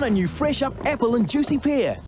down a new fresh up apple and juicy pear.